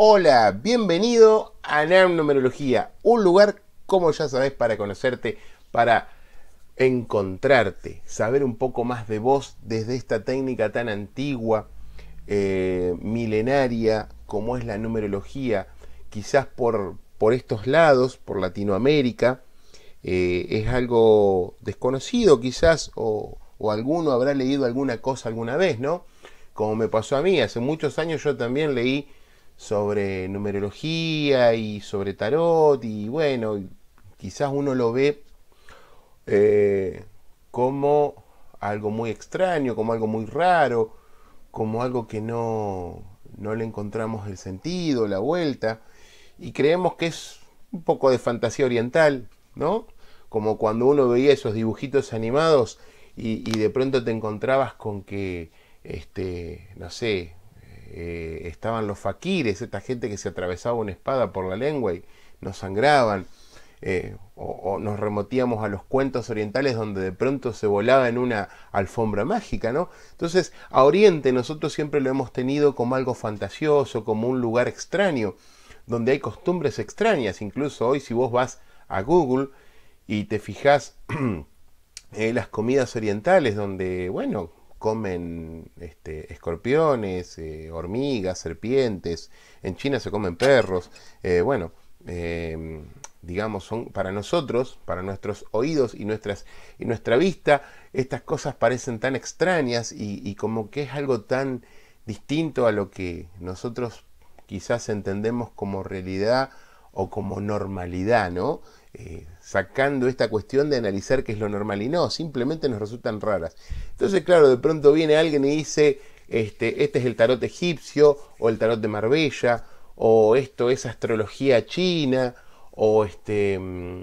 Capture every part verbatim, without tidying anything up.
Hola, bienvenido a NAM Numerología, un lugar, como ya sabés, para conocerte, para encontrarte, saber un poco más de vos desde esta técnica tan antigua, eh, milenaria, como es la numerología, quizás por, por estos lados, por Latinoamérica, eh, es algo desconocido quizás, o, o alguno habrá leído alguna cosa alguna vez, ¿no? Como me pasó a mí, hace muchos años yo también leí sobre numerología y sobre tarot y bueno, quizás uno lo ve eh, como algo muy extraño, como algo muy raro, como algo que no, no le encontramos el sentido, la vuelta, y creemos que es un poco de fantasía oriental, ¿no? Como cuando uno veía esos dibujitos animados y, y de pronto te encontrabas con que, este, no sé, eh, estaban los faquires, esta gente que se atravesaba una espada por la lengua y nos sangraban. Eh, o, o nos remotíamos a los cuentos orientales donde de pronto se volaba en una alfombra mágica, ¿no? Entonces, a Oriente nosotros siempre lo hemos tenido como algo fantasioso, como un lugar extraño, donde hay costumbres extrañas. Incluso hoy, si vos vas a Google y te fijas en las comidas orientales, donde, bueno, comen este, escorpiones, eh, hormigas, serpientes, en China se comen perros, eh, bueno, eh, digamos, son para nosotros, para nuestros oídos y, nuestras, y nuestra vista, estas cosas parecen tan extrañas y, y como que es algo tan distinto a lo que nosotros quizás entendemos como realidad o como normalidad, ¿no? Eh, sacando esta cuestión de analizar qué es lo normal y no, simplemente nos resultan raras. Entonces, claro, de pronto viene alguien y dice, este, este es el tarot egipcio o el tarot de Marbella, o esto es astrología china, o, este,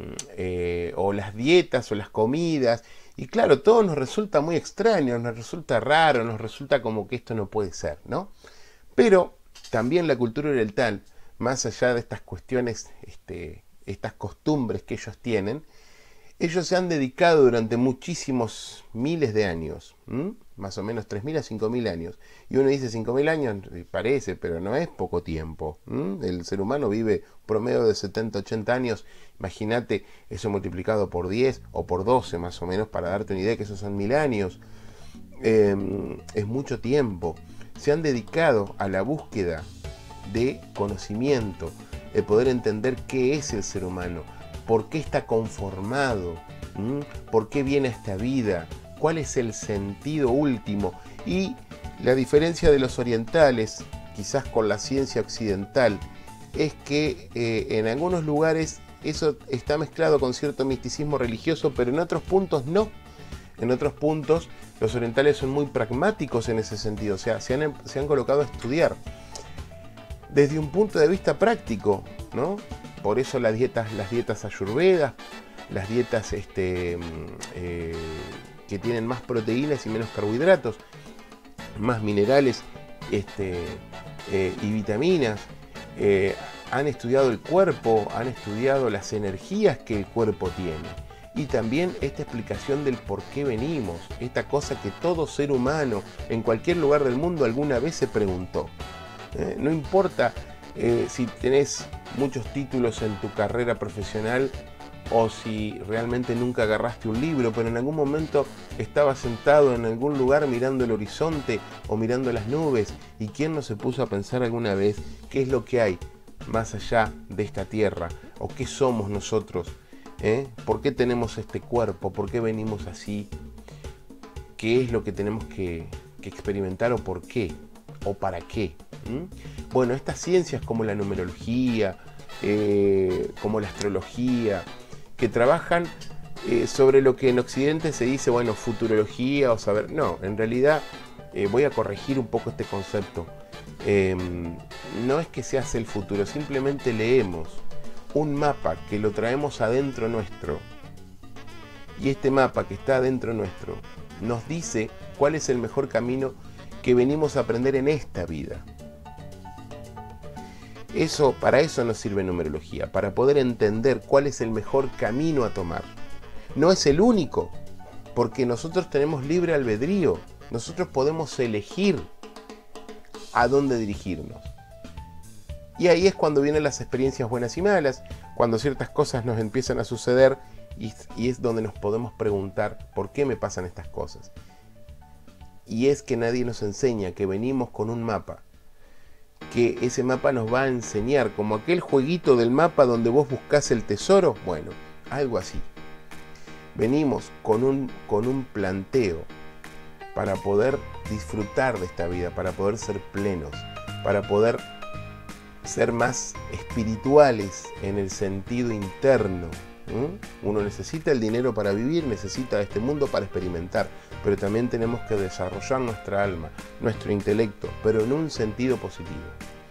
eh, o las dietas o las comidas. Y claro, todo nos resulta muy extraño, nos resulta raro, nos resulta como que esto no puede ser, ¿no? Pero también la cultura oriental, más allá de estas cuestiones, este, estas costumbres que ellos tienen, ellos se han dedicado durante muchísimos miles de años, ¿m? Más o menos tres mil a cinco mil años. Y uno dice cinco mil años, parece, pero no es poco tiempo. ¿m? El ser humano vive promedio de setenta, ochenta años. Imagínate eso multiplicado por diez o por doce más o menos, para darte una idea que esos son mil años. Eh, es mucho tiempo. Se han dedicado a la búsqueda de conocimiento, de poder entender qué es el ser humano, por qué está conformado, ¿m? por qué viene a esta vida, cuál es el sentido último. Y la diferencia de los orientales, quizás con la ciencia occidental, es que eh, en algunos lugares eso está mezclado con cierto misticismo religioso, pero en otros puntos no. En otros puntos los orientales son muy pragmáticos en ese sentido, o sea, se han, se han colocado a estudiar desde un punto de vista práctico, ¿no? Por eso las dietas, las dietas ayurvedas, las dietas este, eh, que tienen más proteínas y menos carbohidratos, más minerales este, eh, y vitaminas, eh, han estudiado el cuerpo, han estudiado las energías que el cuerpo tiene. Y también esta explicación del por qué venimos, esta cosa que todo ser humano en cualquier lugar del mundo alguna vez se preguntó. Eh, no importa eh, si tenés muchos títulos en tu carrera profesional o si realmente nunca agarraste un libro, pero en algún momento estabas sentado en algún lugar mirando el horizonte o mirando las nubes, y quién no se puso a pensar alguna vez qué es lo que hay más allá de esta tierra, o qué somos nosotros, ¿eh? ¿Por qué tenemos este cuerpo? ¿Por qué venimos así? ¿Qué es lo que tenemos que, que experimentar o por qué? ¿O para qué? ¿Mm? Bueno, estas ciencias como la numerología, eh, como la astrología, que trabajan eh, sobre lo que en Occidente se dice, bueno, futurología o saber. No, en realidad eh, voy a corregir un poco este concepto. Eh, no es que se hace el futuro, simplemente leemos un mapa que lo traemos adentro nuestro. Y este mapa que está adentro nuestro nos dice cuál es el mejor camino que venimos a aprender en esta vida. Eso, para eso nos sirve numerología, para poder entender cuál es el mejor camino a tomar. No es el único, porque nosotros tenemos libre albedrío, nosotros podemos elegir a dónde dirigirnos. Y ahí es cuando vienen las experiencias buenas y malas, cuando ciertas cosas nos empiezan a suceder y, y es donde nos podemos preguntar por qué me pasan estas cosas. Y es que nadie nos enseña que venimos con un mapa, que ese mapa nos va a enseñar, como aquel jueguito del mapa donde vos buscás el tesoro, bueno, algo así. Venimos con un, con un planteo para poder disfrutar de esta vida, para poder ser plenos, para poder ser más espirituales en el sentido interno. ¿Mm? Uno necesita el dinero para vivir, necesita este mundo para experimentar, pero también tenemos que desarrollar nuestra alma, nuestro intelecto, pero en un sentido positivo.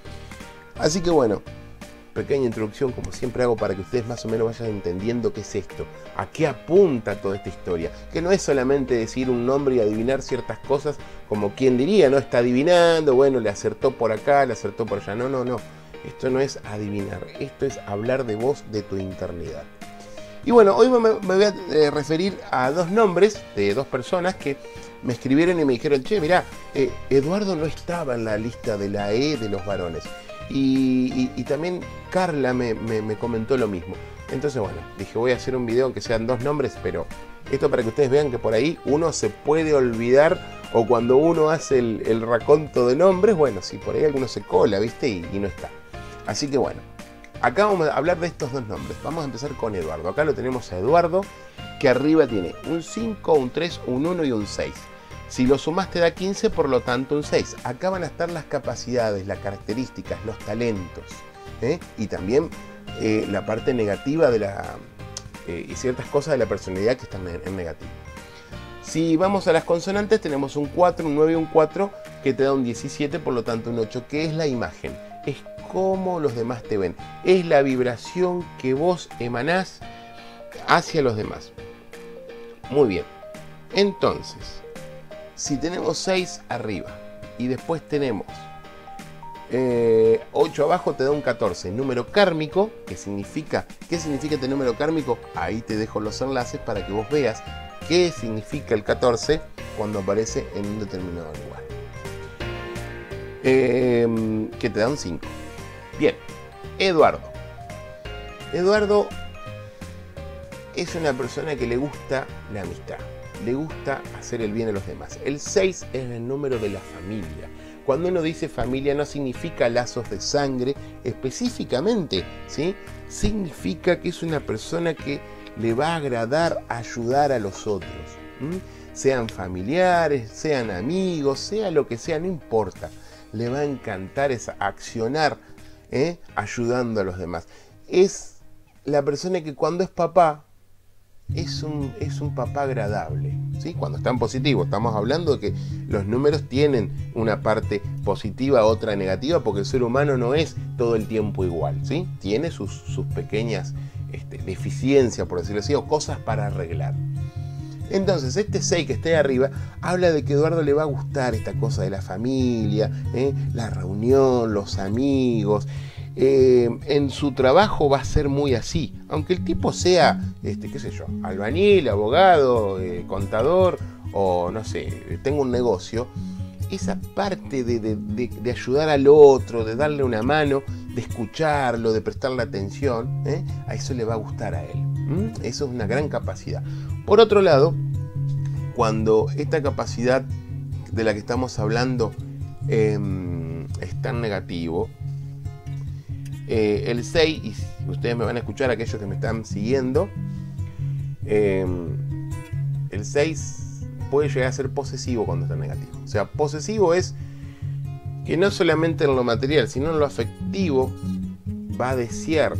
Así que bueno, pequeña introducción como siempre hago para que ustedes más o menos vayan entendiendo qué es esto, a qué apunta toda esta historia, que no es solamente decir un nombre y adivinar ciertas cosas como quien diría, no está adivinando, bueno, le acertó por acá, le acertó por allá, no, no, no, esto no es adivinar, esto es hablar de vos, de tu internadad. Y bueno, hoy me, me voy a eh, referir a dos nombres de dos personas que me escribieron y me dijeron, che, mirá, eh, Eduardo no estaba en la lista de la E de los varones. Y, y, y también Carla me, me, me comentó lo mismo. Entonces bueno, dije voy a hacer un video aunque sean dos nombres, pero esto para que ustedes vean que por ahí uno se puede olvidar, o cuando uno hace el, el raconto de nombres, bueno, si por ahí alguno se cola, ¿viste? Y, y no está. Así que bueno, acá vamos a hablar de estos dos nombres. Vamos a empezar con Eduardo. Acá lo tenemos a Eduardo, que arriba tiene un cinco, un tres, un uno y un seis. Si lo sumas te da quince, por lo tanto un seis. Acá van a estar las capacidades, las características, los talentos, ¿eh? Y también eh, la parte negativa de la, eh, y ciertas cosas de la personalidad que están en, en negativo. Si vamos a las consonantes tenemos un cuatro, un nueve y un cuatro que te da un diecisiete, por lo tanto un ocho, que es la imagen. Es cómo los demás te ven. Es la vibración que vos emanás hacia los demás. Muy bien. Entonces, si tenemos seis arriba y después tenemos eh, ocho abajo, te da un catorce. Número kármico, que significa, ¿qué significa este número kármico? Ahí te dejo los enlaces para que vos veas qué significa el catorce cuando aparece en un determinado lugar. Eh, que te da un cinco. Bien, Eduardo. Eduardo es una persona que le gusta la amistad. Le gusta hacer el bien a los demás. El seis es el número de la familia. Cuando uno dice familia no significa lazos de sangre específicamente, ¿sí? Significa que es una persona que le va a agradar ayudar a los otros. ¿Mm? Sean familiares, sean amigos, sea lo que sea, no importa. Le va a encantar esa accionar, ¿eh? ayudando a los demás. Es la persona que cuando es papá, Es un, es un papá agradable, ¿sí? Cuando está en positivo, estamos hablando de que los números tienen una parte positiva, otra negativa, porque el ser humano no es todo el tiempo igual, ¿sí? Tiene sus, sus pequeñas este, deficiencias, por decirlo así, o cosas para arreglar. Entonces, este seis que esté arriba habla de que a Eduardo le va a gustar esta cosa de la familia, ¿eh? la reunión, los amigos. Eh, en su trabajo va a ser muy así, aunque el tipo sea, este, qué sé yo, albañil, abogado, eh, contador o no sé, tengo un negocio. Esa parte de, de, de, de ayudar al otro, de darle una mano, de escucharlo, de prestarle atención, ¿eh? a eso le va a gustar a él. ¿Mm? Eso es una gran capacidad. Por otro lado, cuando esta capacidad de la que estamos hablando eh, es tan negativo, Eh, el seis, y ustedes me van a escuchar, aquellos que me están siguiendo, eh, el seis puede llegar a ser posesivo cuando está negativo. O sea, posesivo es que no solamente en lo material, sino en lo afectivo va a desear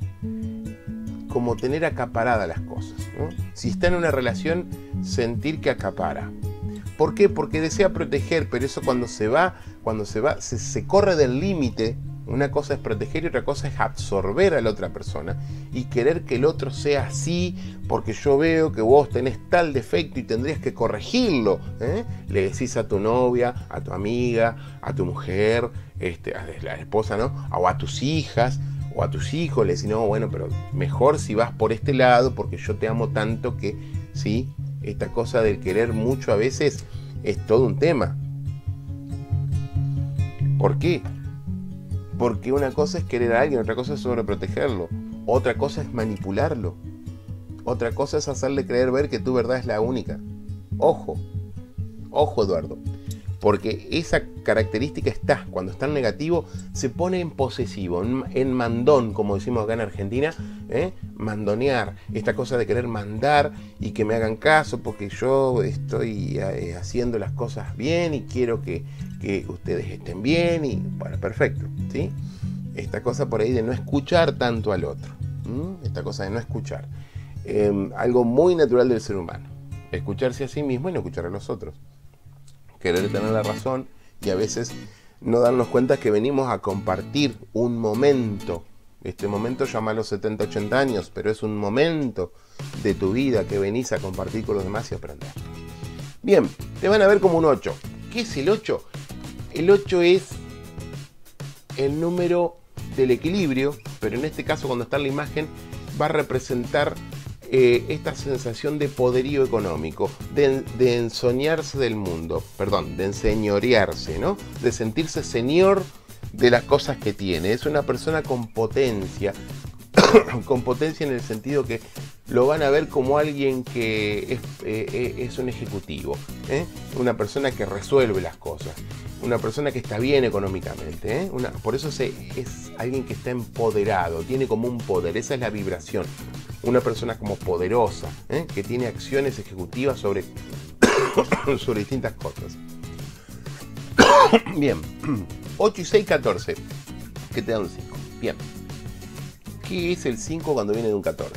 como tener acaparadas las cosas, ¿no? Si está en una relación, sentir que acapara. ¿Por qué? Porque desea proteger, pero eso cuando se va, cuando se va, se, se corre del límite. Una cosa es proteger y otra cosa es absorber a la otra persona y querer que el otro sea así porque yo veo que vos tenés tal defecto y tendrías que corregirlo, ¿eh? Le decís a tu novia, a tu amiga, a tu mujer, este, a la esposa, ¿no? O a tus hijas o a tus hijos, le decís, no, bueno, pero mejor si vas por este lado porque yo te amo tanto que, ¿sí? Esta cosa del querer mucho a veces es todo un tema. ¿Por qué? Porque una cosa es querer a alguien, otra cosa es sobreprotegerlo, otra cosa es manipularlo, otra cosa es hacerle creer ver que tu verdad es la única. Ojo, ojo Eduardo, porque esa característica está, cuando está en negativo, se pone en posesivo, en, en mandón, como decimos acá en Argentina, ¿eh? Mandonear, esta cosa de querer mandar y que me hagan caso porque yo estoy eh, haciendo las cosas bien y quiero que, que ustedes estén bien y bueno, perfecto, ¿sí? Esta cosa por ahí de no escuchar tanto al otro, ¿m? Esta cosa de no escuchar, eh, algo muy natural del ser humano, escucharse a sí mismo y no escuchar a los otros. Querer tener la razón y a veces no darnos cuenta que venimos a compartir un momento. Este momento llama a los setenta, ochenta años, pero es un momento de tu vida que venís a compartir con los demás y aprender. Bien, te van a ver como un ocho. ¿Qué es el ocho? El ocho es el número del equilibrio, pero en este caso cuando está en la imagen va a representar Eh, esta sensación de poderío económico, de, de ensoñarse del mundo, perdón, de enseñorearse, ¿no? De sentirse señor de las cosas que tiene. Es una persona con potencia, con potencia en el sentido que lo van a ver como alguien que es, eh, es un ejecutivo, ¿eh? Una persona que resuelve las cosas, una persona que está bien económicamente, ¿eh? Una, por eso se, es alguien que está empoderado, tiene como un poder, esa es la vibración. Una persona como poderosa, ¿eh? Que tiene acciones ejecutivas sobre, sobre distintas cosas. Bien, ocho y seis, catorce, que te da un cinco. Bien, ¿qué es el cinco cuando viene de un catorce?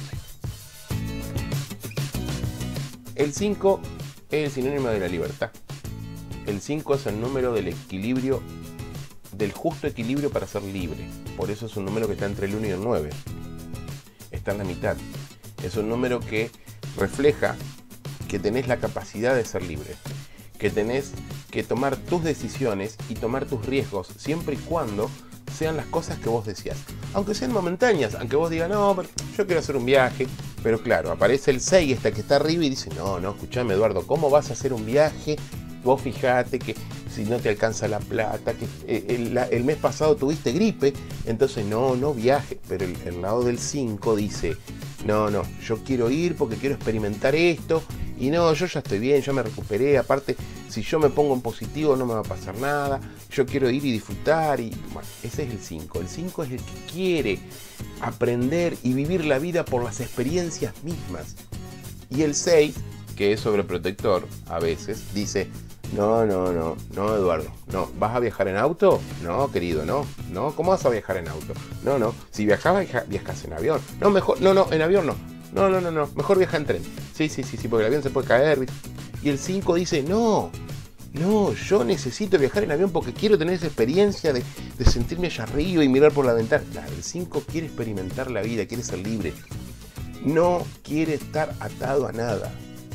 El cinco es el sinónimo de la libertad. El cinco es el número del equilibrio, del justo equilibrio para ser libre. Por eso es un número que está entre el uno y el nueve. Está en la mitad. Es un número que refleja que tenés la capacidad de ser libre, que tenés que tomar tus decisiones y tomar tus riesgos siempre y cuando sean las cosas que vos deseás, aunque sean momentáneas, aunque vos digas no, pero yo quiero hacer un viaje, pero claro, aparece el seis este que está arriba y dice no, no, escuchame Eduardo, ¿cómo vas a hacer un viaje? Vos fijate que si no te alcanza la plata, que el, el mes pasado tuviste gripe, entonces no, no viaje. Pero el, el lado del cinco dice, no, no, yo quiero ir porque quiero experimentar esto, y no, yo ya estoy bien, yo me recuperé, aparte, si yo me pongo en positivo no me va a pasar nada, yo quiero ir y disfrutar, y bueno, ese es el cinco. El cinco es el que quiere aprender y vivir la vida por las experiencias mismas. Y el seis, que es sobreprotector a veces, dice, no, no, no, no, Eduardo, no, ¿vas a viajar en auto? No, querido, no, no, ¿cómo vas a viajar en auto? No, no, si viajás, viajas en avión. No, mejor, no, no, en avión no, no, no, no, no, mejor viaja en tren. Sí, sí, sí, sí, porque el avión se puede caer. Y el cinco dice, no, no, yo necesito viajar en avión porque quiero tener esa experiencia de, de sentirme allá arriba y mirar por la ventana. Claro, el cinco quiere experimentar la vida, quiere ser libre, no quiere estar atado a nada.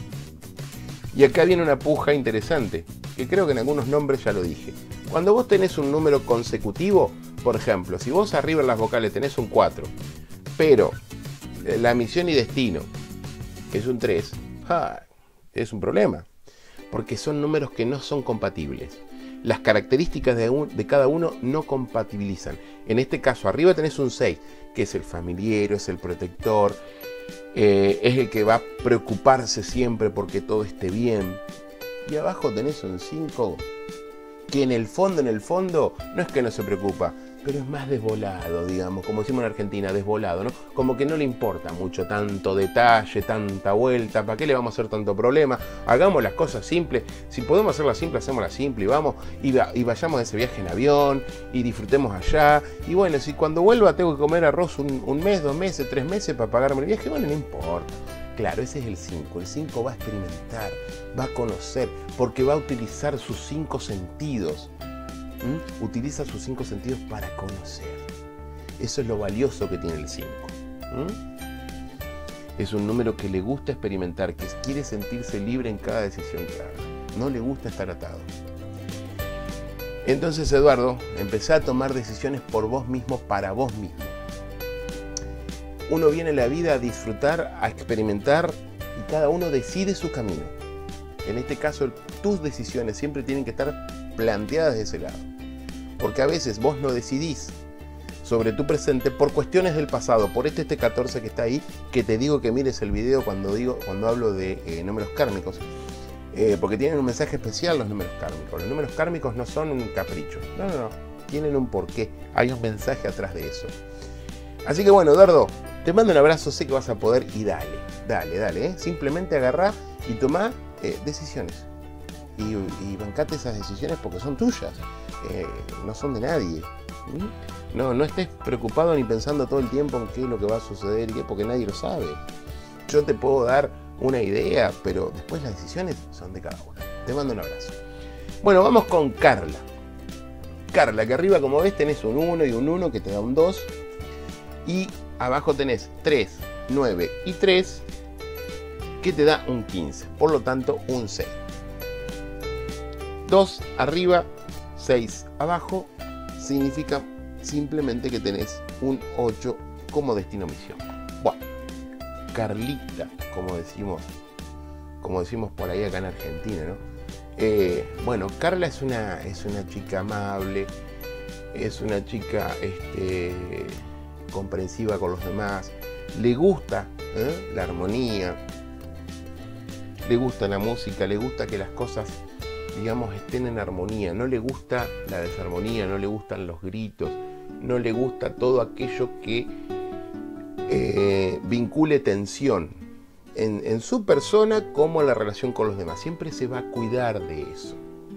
Y acá viene una puja interesante, que creo que en algunos nombres ya lo dije. Cuando vos tenés un número consecutivo, por ejemplo, si vos arriba en las vocales tenés un cuatro, pero la misión y destino es un tres, ¡ja! Es un problema, porque son números que no son compatibles. Las características de, un, de cada uno no compatibilizan. En este caso, arriba tenés un seis, que es el familiero, es el protector, Eh, es el que va a preocuparse siempre porque todo esté bien. Y abajo tenés un cinco que en el fondo, en el fondo, no es que no se preocupa, pero es más desvolado, digamos, como decimos en Argentina, desvolado, ¿no? Como que no le importa mucho tanto detalle, tanta vuelta, ¿para qué le vamos a hacer tanto problema? Hagamos las cosas simples, si podemos hacerlas simples, hacémoslas simples y vamos, y, va, y vayamos a ese viaje en avión, y disfrutemos allá, y bueno, si cuando vuelva tengo que comer arroz un, un mes, dos meses, tres meses para pagarme el viaje, bueno, no importa. Claro, ese es el cinco. El cinco va a experimentar, va a conocer, porque va a utilizar sus cinco sentidos. ¿Mm? Utiliza sus cinco sentidos para conocer. Eso es lo valioso que tiene el cinco. ¿Mm? Es un número que le gusta experimentar, que quiere sentirse libre en cada decisión que haga. No le gusta estar atado. Entonces, Eduardo, empezá a tomar decisiones por vos mismo, para vos mismo. Uno viene a la vida a disfrutar, a experimentar, y cada uno decide su camino. En este caso, tus decisiones siempre tienen que estar planteadas de ese lado. Porque a veces vos no decidís sobre tu presente por cuestiones del pasado, por este este catorce que está ahí, que te digo que mires el video cuando digo cuando hablo de eh, números kármicos, eh, porque tienen un mensaje especial los números kármicos. Los números kármicos no son un capricho, no, no, no, tienen un porqué, hay un mensaje atrás de eso. Así que bueno, Dardo, te mando un abrazo, sé que vas a poder y dale, dale, dale, ¿eh? Simplemente agarrá y tomá eh, decisiones. Y, y bancate esas decisiones porque son tuyas, eh, no son de nadie. ¿Mm? No, no estés preocupado ni pensando todo el tiempo en qué es lo que va a suceder y qué, porque nadie lo sabe. Yo te puedo dar una idea, pero después las decisiones son de cada uno. Te mando un abrazo. Bueno, vamos con Carla. Carla, que arriba como ves tenés un uno y un uno que te da un dos. Y abajo tenés tres, nueve y tres que te da un quince. Por lo tanto, un seis. dos arriba, seis abajo, significa simplemente que tenés un ocho como destino misión. Bueno, Carlita, como decimos, como decimos por ahí acá en Argentina, ¿no? Eh, bueno, Carla es una, es una chica amable, es una chica este, comprensiva con los demás, le gusta ¿eh? la armonía, le gusta la música, le gusta que las cosas, digamos, estén en armonía, no le gusta la desarmonía, no le gustan los gritos, no le gusta todo aquello que eh, vincule tensión en, en su persona como en la relación con los demás. Siempre se va a cuidar de eso.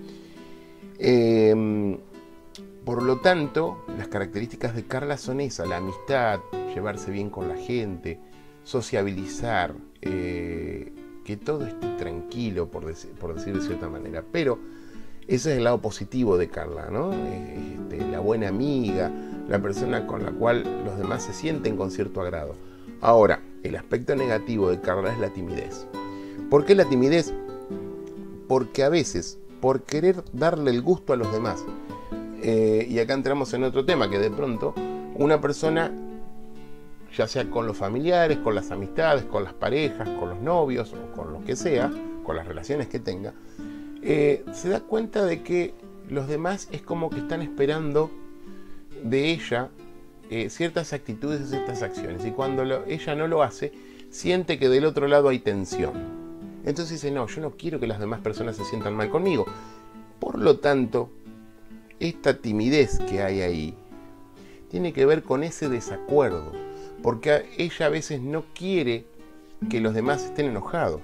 Eh, por lo tanto, las características de Carla son esas: la amistad, llevarse bien con la gente, sociabilizar, eh, que todo esté tranquilo, por, dec por decir de cierta manera. Pero ese es el lado positivo de Carla, ¿no? Este, la buena amiga, la persona con la cual los demás se sienten con cierto agrado. Ahora, el aspecto negativo de Carla es la timidez. ¿Por qué la timidez? Porque a veces, por querer darle el gusto a los demás, eh, y acá entramos en otro tema, que de pronto una persona, ya sea con los familiares, con las amistades, con las parejas, con los novios o con lo que sea, con las relaciones que tenga, eh, se da cuenta de que los demás es como que están esperando de ella eh, ciertas actitudes y ciertas acciones, y cuando lo, ella no lo hace, siente que del otro lado hay tensión. Entonces dice, no, yo no quiero que las demás personas se sientan mal conmigo. Por lo tanto, esta timidez que hay ahí tiene que ver con ese desacuerdo, porque ella a veces no quiere que los demás estén enojados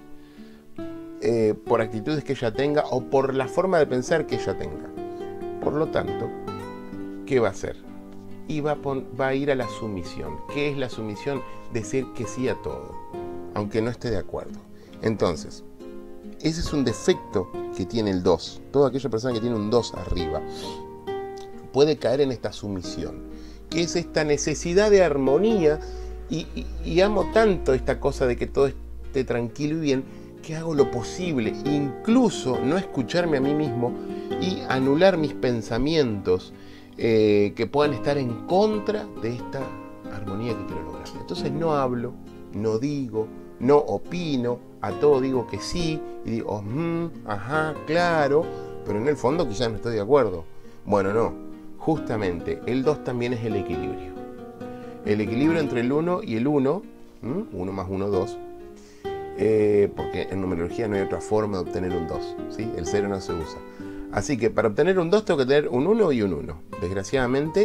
eh, por actitudes que ella tenga o por la forma de pensar que ella tenga. Por lo tanto, ¿qué va a hacer? Y va a, va a ir a la sumisión. ¿Qué es la sumisión? Decir que sí a todo, aunque no esté de acuerdo. Entonces, ese es un defecto que tiene el dos. Toda aquella persona que tiene un dos arriba puede caer en esta sumisión, que es esta necesidad de armonía, y, y, y amo tanto esta cosa de que todo esté tranquilo y bien, que hago lo posible, incluso no escucharme a mí mismo y anular mis pensamientos eh, que puedan estar en contra de esta armonía que quiero lograr. Entonces no hablo, no digo, no opino, a todo digo que sí, y digo, mmm, ajá, claro, pero en el fondo quizás no estoy de acuerdo. Bueno, no, justamente el dos también es el equilibrio. El equilibrio entre el uno y el uno, uno más uno, dos, eh, porque en numerología no hay otra forma de obtener un dos, ¿sí? El cero no se usa. Así que para obtener un dos tengo que tener un uno y un uno, desgraciadamente.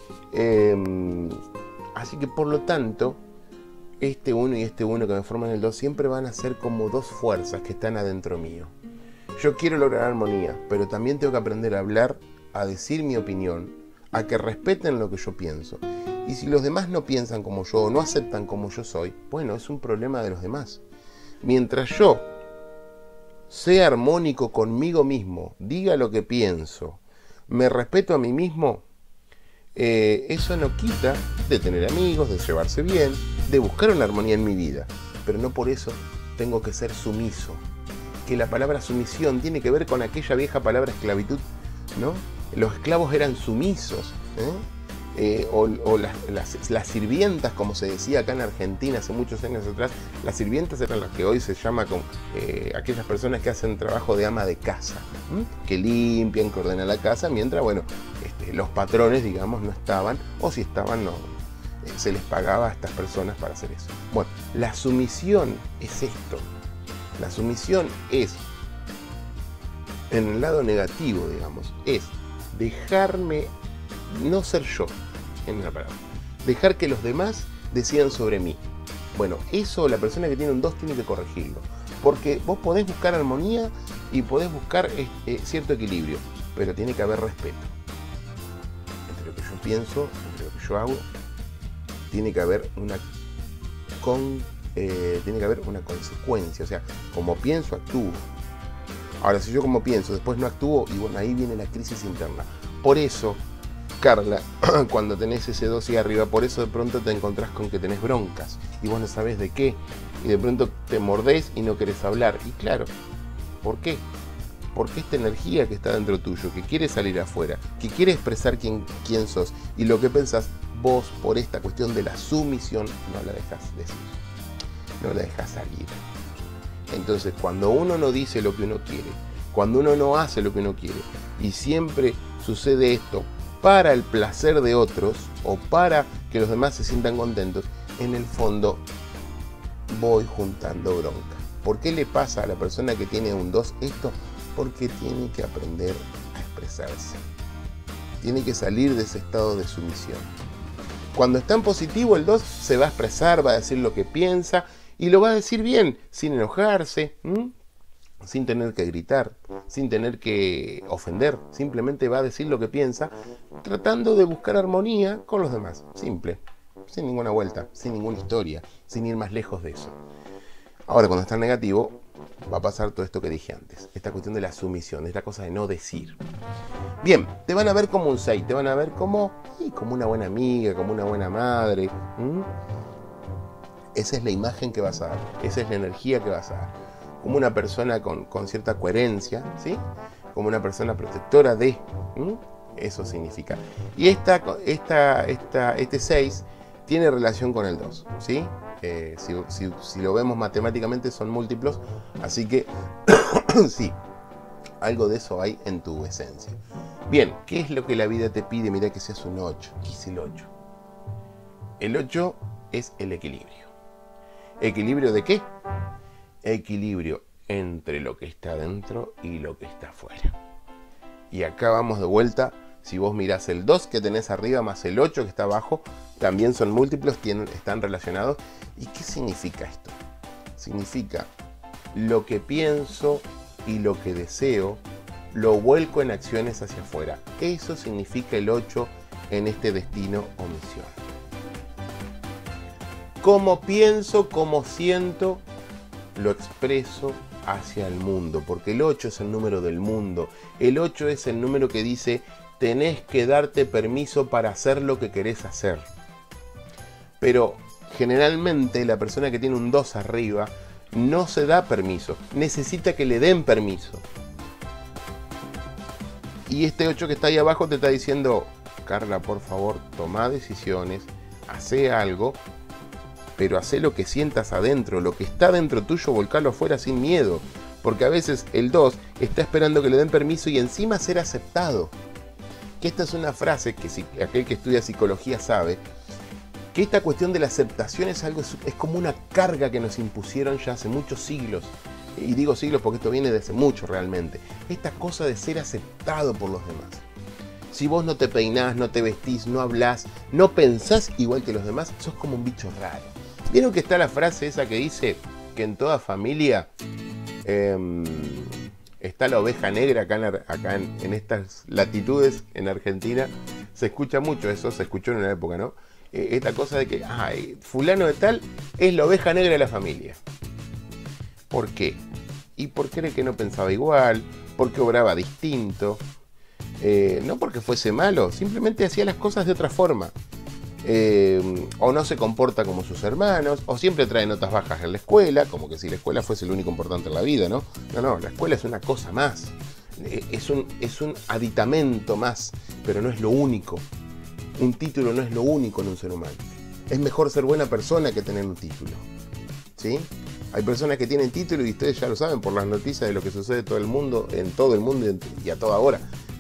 Eh, así que por lo tanto, este uno y este uno que me forman el dos siempre van a ser como dos fuerzas que están adentro mío. Yo quiero lograr armonía, pero también tengo que aprender a hablar, a decir mi opinión, a que respeten lo que yo pienso. Y si los demás no piensan como yo o no aceptan como yo soy, bueno, es un problema de los demás. Mientras yo sea armónico conmigo mismo, diga lo que pienso, me respeto a mí mismo, eh, eso no quita de tener amigos, de llevarse bien, de buscar una armonía en mi vida. Pero no por eso tengo que ser sumiso. Que la palabra sumisión tiene que ver con aquella vieja palabra esclavitud, ¿no? Los esclavos eran sumisos, ¿eh? Eh, o, o las, las, las sirvientas, como se decía acá en Argentina hace muchos años atrás, las sirvientas eran las que hoy se llama con eh, aquellas personas que hacen trabajo de ama de casa, ¿m? Que limpian, que ordenan la casa, mientras, bueno, eh, los patrones, digamos, no estaban, o si estaban, no, eh, se les pagaba a estas personas para hacer eso. Bueno, la sumisión es esto. La sumisión es, en el lado negativo, digamos, es dejarme, no ser yo, en una palabra, dejar que los demás decidan sobre mí. Bueno, eso la persona que tiene un dos tiene que corregirlo, porque vos podés buscar armonía y podés buscar eh, cierto equilibrio, pero tiene que haber respeto. Entre lo que yo pienso, entre lo que yo hago, tiene que haber una con, eh, tiene que haber una consecuencia, o sea, como pienso, actúo. Ahora, si yo como pienso, después no actúo, y bueno, ahí viene la crisis interna. Por eso, Carla, cuando tenés ese dos y arriba, por eso de pronto te encontrás con que tenés broncas y vos no sabés de qué, y de pronto te mordés y no querés hablar. Y claro, ¿por qué? Porque esta energía que está dentro tuyo, que quiere salir afuera, que quiere expresar quién, quién sos y lo que pensás, vos por esta cuestión de la sumisión no la dejás decir, no la dejás salir. Entonces, cuando uno no dice lo que uno quiere, cuando uno no hace lo que uno quiere, y siempre sucede esto para el placer de otros o para que los demás se sientan contentos, en el fondo voy juntando bronca. ¿Por qué le pasa a la persona que tiene un dos esto? Porque tiene que aprender a expresarse. Tiene que salir de ese estado de sumisión. Cuando está en positivo, el dos se va a expresar, va a decir lo que piensa y lo va a decir bien, sin enojarse, ¿m? sin tener que gritar, sin tener que ofender. Simplemente va a decir lo que piensa, tratando de buscar armonía con los demás. Simple, sin ninguna vuelta, sin ninguna historia, sin ir más lejos de eso. Ahora, cuando está en negativo, va a pasar todo esto que dije antes. Esta cuestión de la sumisión, esta cosa de no decir. Bien, te van a ver como un seis, te van a ver como, y como una buena amiga, como una buena madre. ¿Mm? Esa es la imagen que vas a dar, esa es la energía que vas a dar. Como una persona con, con cierta coherencia, ¿sí? Como una persona protectora de. ¿Mm? Eso significa. Y esta, esta, esta, este seis tiene relación con el dos, ¿sí? Eh, si, si, si lo vemos matemáticamente son múltiplos, así que sí, algo de eso hay en tu esencia. Bien, ¿qué es lo que la vida te pide? Mira que seas un ocho. ¿Qué es el ocho? El ocho es el equilibrio. ¿Equilibrio de qué? Equilibrio entre lo que está dentro y lo que está afuera. Y acá vamos de vuelta. Si vos mirás el dos que tenés arriba más el ocho que está abajo, también son múltiplos, tienen, están relacionados. ¿Y qué significa esto? Significa lo que pienso y lo que deseo, lo vuelco en acciones hacia afuera. Eso significa el ocho en este destino o misión. Como pienso, como siento, lo expreso hacia el mundo, porque el ocho es el número del mundo. El ocho es el número que dice: tenés que darte permiso para hacer lo que querés hacer. Pero generalmente la persona que tiene un dos arriba no se da permiso, necesita que le den permiso. Y este ocho que está ahí abajo te está diciendo: Carla, por favor, toma decisiones, hace algo, pero hace lo que sientas adentro, lo que está dentro tuyo, volcalo afuera sin miedo. Porque a veces el dos está esperando que le den permiso y encima ser aceptado. Que esta es una frase que si aquel que estudia psicología sabe, que esta cuestión de la aceptación es algo, es como una carga que nos impusieron ya hace muchos siglos. Y digo siglos porque esto viene de hace mucho realmente. Esta cosa de ser aceptado por los demás. Si vos no te peinás, no te vestís, no hablás, no pensás igual que los demás, sos como un bicho raro. ¿Vieron que está la frase esa que dice que en toda familia eh, está la oveja negra acá, en, acá en, en estas latitudes en Argentina? Se escucha mucho eso, se escuchó en una época, ¿no? Eh, esta cosa de que ay, fulano de tal es la oveja negra de la familia. ¿Por qué? ¿Y por qué era que no pensaba igual? ¿Por qué obraba distinto? Eh, no porque fuese malo, simplemente hacía las cosas de otra forma. Eh, o no se comporta como sus hermanos, o siempre trae notas bajas en la escuela, como que si la escuela fuese lo único importante en la vida, ¿no? No, no, la escuela es una cosa más, eh, es, un, es un aditamento más, pero no es lo único. Un título no es lo único en un ser humano. Es mejor ser buena persona que tener un título, ¿sí? Hay personas que tienen título y ustedes ya lo saben por las noticias de lo que sucede en todo el mundo, en todo el mundo y a toda hora.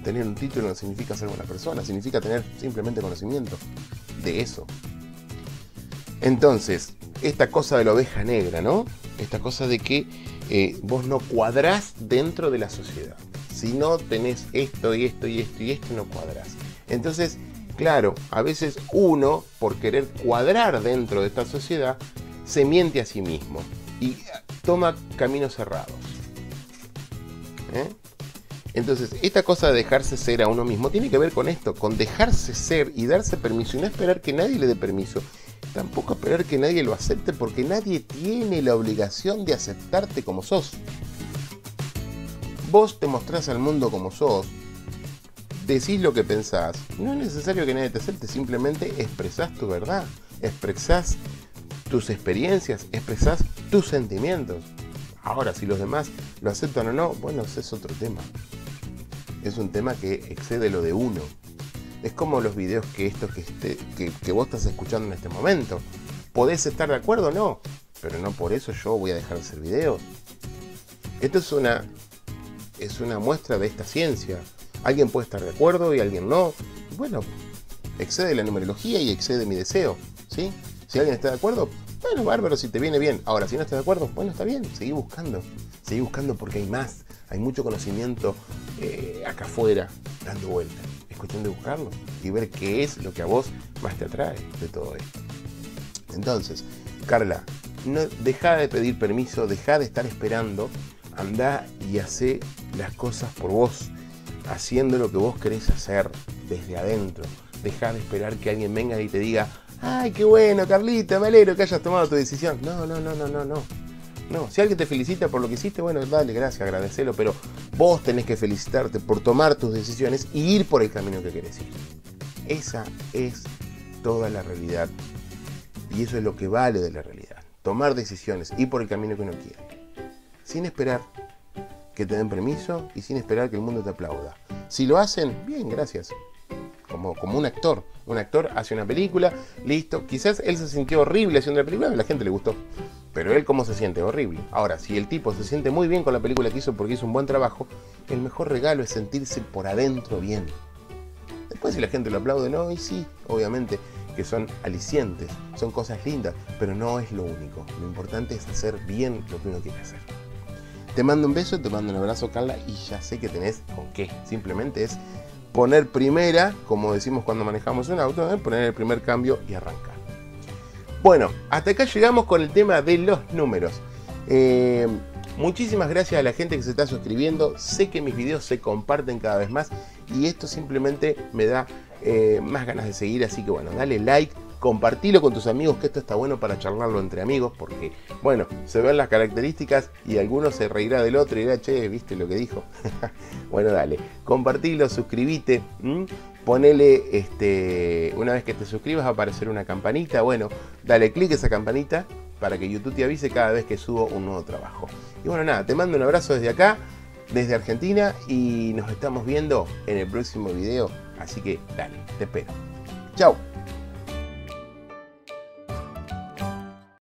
tener un título no significa ser buena persona, significa tener simplemente conocimiento de eso. Entonces, esta cosa de la oveja negra, ¿no? Esta cosa de que eh, vos no cuadrás dentro de la sociedad. Si no tenés esto y esto y esto y esto, no cuadrás. Entonces, claro, a veces uno, por querer cuadrar dentro de esta sociedad, se miente a sí mismo y toma caminos cerrados. ¿Eh? Entonces, esta cosa de dejarse ser a uno mismo tiene que ver con esto, con dejarse ser y darse permiso y no esperar que nadie le dé permiso. Tampoco esperar que nadie lo acepte, porque nadie tiene la obligación de aceptarte como sos. Vos te mostrás al mundo como sos, decís lo que pensás. No es necesario que nadie te acepte, simplemente expresás tu verdad, expresás tus experiencias, expresás tus sentimientos. Ahora, si los demás lo aceptan o no, bueno, ese es otro tema. Es un tema que excede lo de uno. Es como los videos que, estos que, este, que, que vos estás escuchando en este momento. ¿Podés estar de acuerdo o no? Pero no por eso yo voy a dejar de hacer videos. Esto es una, es una muestra de esta ciencia. Alguien puede estar de acuerdo y alguien no. Bueno, excede la numerología y excede mi deseo, ¿sí? Si alguien está de acuerdo, bueno, bárbaro, si te viene bien. Ahora, si no estás de acuerdo, bueno, está bien, seguí buscando. Seguí buscando porque hay más. Hay mucho conocimiento eh, acá afuera, dando vueltas. Es cuestión de buscarlo y ver qué es lo que a vos más te atrae de todo esto. Entonces, Carla, no, deja de pedir permiso, deja de estar esperando. Andá y hacé las cosas por vos, haciendo lo que vos querés hacer desde adentro. Deja de esperar que alguien venga y te diga: ¡ay, qué bueno, Carlita, me alegro que hayas tomado tu decisión! No, no, no, no, no, no. No, si alguien te felicita por lo que hiciste, bueno, dale, gracias, agradecelo, pero vos tenés que felicitarte por tomar tus decisiones y ir por el camino que querés ir. Esa es toda la realidad. Y eso es lo que vale de la realidad. Tomar decisiones, ir por el camino que uno quiere. Sin esperar que te den permiso y sin esperar que el mundo te aplauda. Si lo hacen, bien, gracias. Como, como un actor. Un actor hace una película, listo. Quizás él se sintió horrible haciendo la película, a la gente le gustó. Pero él, ¿cómo se siente? Horrible. Ahora, si el tipo se siente muy bien con la película que hizo porque hizo un buen trabajo, el mejor regalo es sentirse por adentro bien. Después, si la gente lo aplaude, no, y sí, obviamente que son alicientes, son cosas lindas, pero no es lo único. Lo importante es hacer bien lo que uno quiere hacer. Te mando un beso, te mando un abrazo, Carla, y ya sé que tenés con qué. Simplemente es poner primera, como decimos cuando manejamos un auto, ¿eh? Poner el primer cambio y arrancar. Bueno, hasta acá llegamos con el tema de los números. Eh, muchísimas gracias a la gente que se está suscribiendo. Sé que mis videos se comparten cada vez más y esto simplemente me da eh, más ganas de seguir. Así que bueno, dale like, compartilo con tus amigos, que esto está bueno para charlarlo entre amigos, porque bueno, se ven las características y alguno se reirá del otro y dirá: che, ¿viste lo que dijo? Bueno, dale, compartilo, suscríbete. ¿Mm? Ponele, este, una vez que te suscribas va a aparecer una campanita. Bueno, dale clic a esa campanita para que YouTube te avise cada vez que subo un nuevo trabajo. Y bueno, nada, te mando un abrazo desde acá, desde Argentina, y nos estamos viendo en el próximo video. Así que dale, te espero. Chao.